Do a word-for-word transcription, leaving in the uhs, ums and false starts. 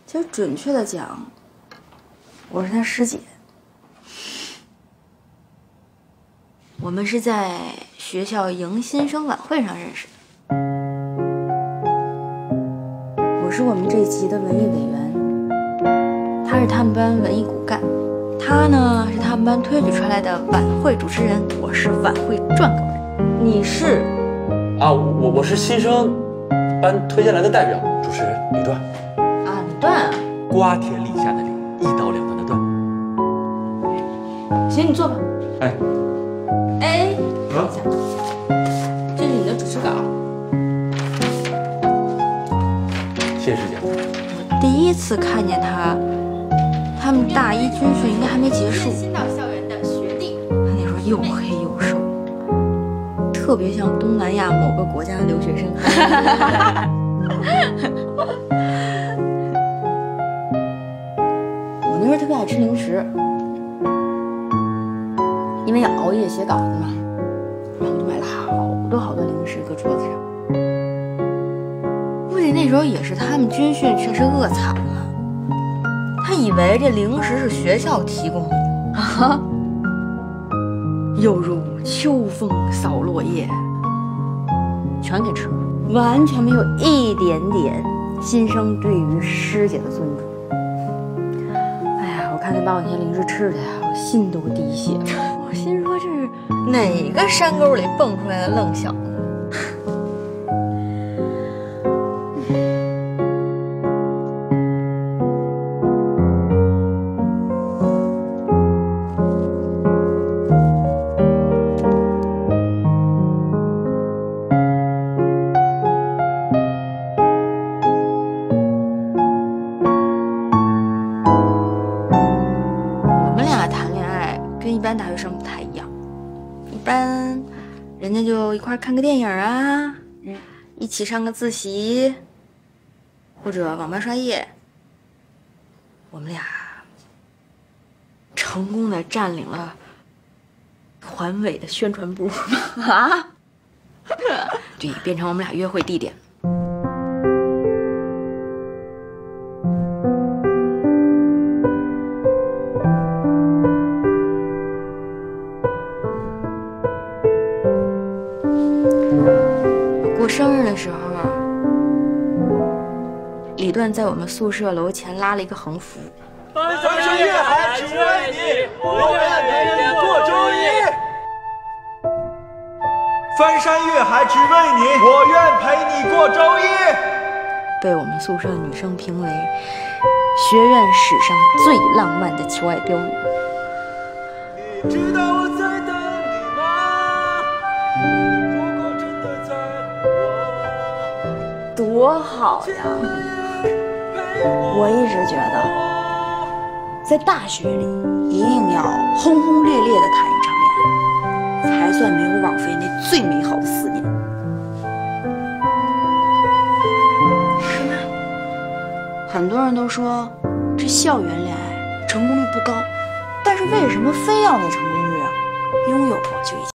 其实准确的讲，我是他师姐。我们是在学校迎新生晚会上认识的。我是我们这级的文艺委员，他是他们班文艺骨干，他呢是他们班推举出来的晚会主持人，我是晚会撰稿人。你是？ 啊，我我是新生班推荐来的代表，主持人李段。 啊，李段啊。 瓜田李下的李，一刀两断的断。 行，你坐吧。 哎。 哎， 啊， 这是你的主持稿。 谢谢师姐。 我第一次看见他，他们大一军训应该还没结束。新到校园的学弟，他那时候又黑又瘦，特别像东南亚某个国家的留学生。我那时候特别爱吃零食。因为要熬夜写稿子嘛，然后就买了好多好多零食搁桌子上。估计那时候也是他们军训确实饿惨了，他以为这零食是学校提供的啊，犹如秋风扫落叶，全给吃了，完全没有一点点新生对于师姐的尊重。哎呀，我看他把我那些零食吃的呀，我心都滴血了。我心说这是哪个山沟里蹦出来的愣小子？我们俩谈恋爱跟一般大学生不太一样。一般人家就一块看个电影啊，嗯，一起上个自习，或者网吧刷夜。我们俩成功的占领了团委的宣传部啊，对，变成我们俩约会地点。过生日的时候，李段在我们宿舍楼前拉了一个横幅： 翻山越海只为你，我愿陪你过周一。翻山越海只为你，我愿陪你过周一。 被我们宿舍女生评为学院史上最浪漫的求爱标语。 你知道我在等你吗？如果真的在乎我， 多好呀！我一直觉得，在大学里一定要轰轰烈烈的谈一场恋爱，才算没有枉费那最美好的四年，是吗？很多人都说这校园恋爱成功率不高，但是为什么非要那成功率啊？拥有过就已经。